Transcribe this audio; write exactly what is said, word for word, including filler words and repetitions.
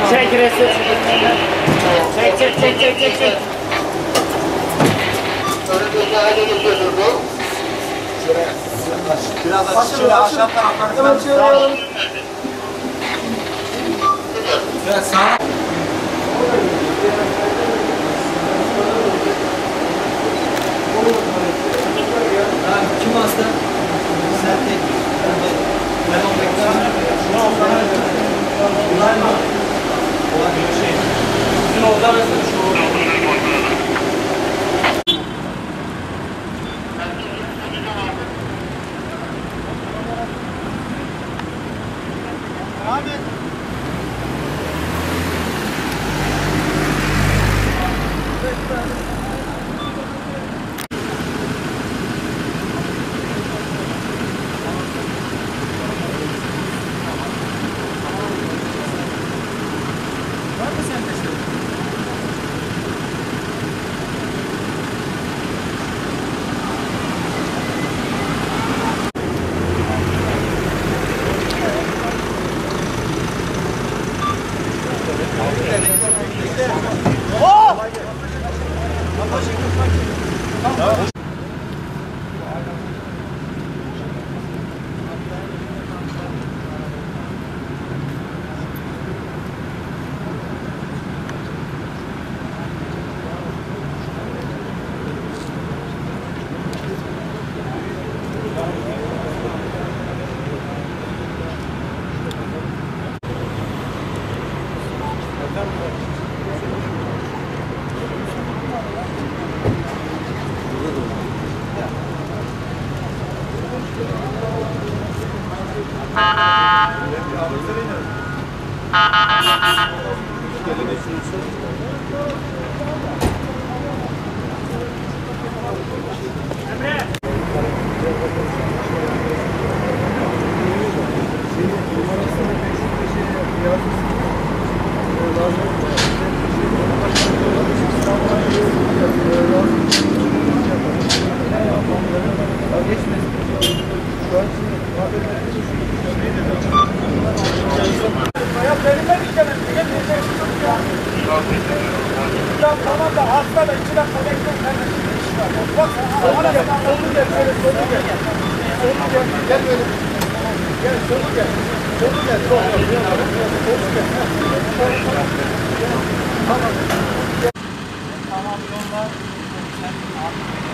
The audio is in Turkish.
Çek resim. Çek çek çek çek çek çek. Biraz açın, şöyle aşağı taraflarından sağ. Evet, sağ. Kim hasta? Sen tek. Ben o bekliyorum. Bunlar mı? Olan bir şey. Sizin orada mesela şu abi. Var mı sende şey? Ya tamam da hasta da iki dakika bekleyin kardeşim. Bak sonu gel, sonu gel, şöyle sonu gel. Sonu gel, gel böyle. Gel sonu gel. Sonu gel, sonu gel. Sonu gel. Tamam. Tamam yollar.